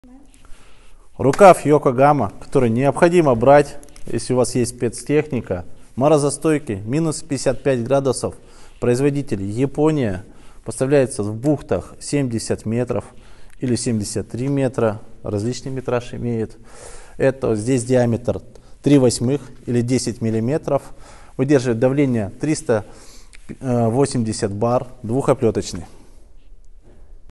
Рукав Йокогама, который необходимо брать, если у вас есть спецтехника. Морозостойкий, минус 55 градусов. Производитель Япония. Поставляется в бухтах 70 метров или 73 метра. Различный метраж имеет. Это здесь диаметр 3/8 или 10 миллиметров. Выдерживает давление 380 бар, двухоплеточный.